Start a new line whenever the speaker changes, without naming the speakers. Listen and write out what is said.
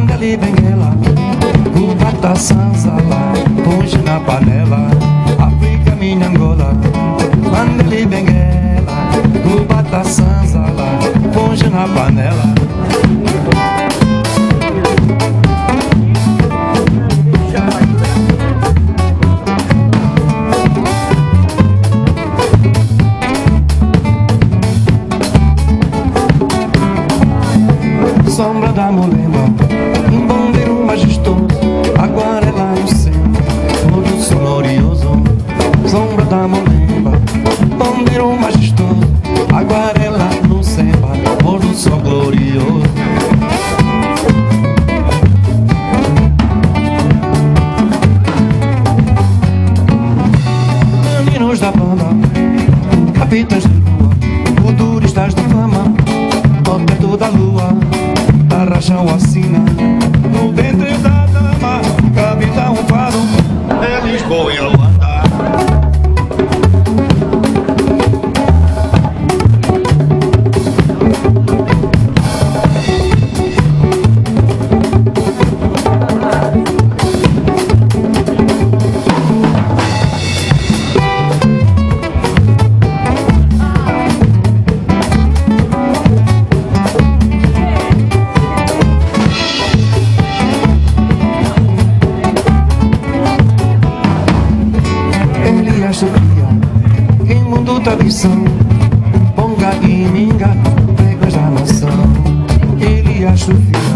Mandeli Benguela, Cubata Sanzala, Punge na panela, África minha Angola. Mandeli Benguela, Cubata Sanzala, Punge na panela. Sombra da Molemba, um bombeiro majestoso, aguarela no centro, todo sol glorioso. Sombra da Molemba, bombeiro majestoso, aguarela no centro, todo sol glorioso. Meninos da banda, capitães de lua, futuristas da fama, ao perto da lua. Racham assina no ventre da dama, capitão Fado é Lisboa em Luanda. Em mundo tradição, Ponga e Minga, regras da nação. Ele acha o fim.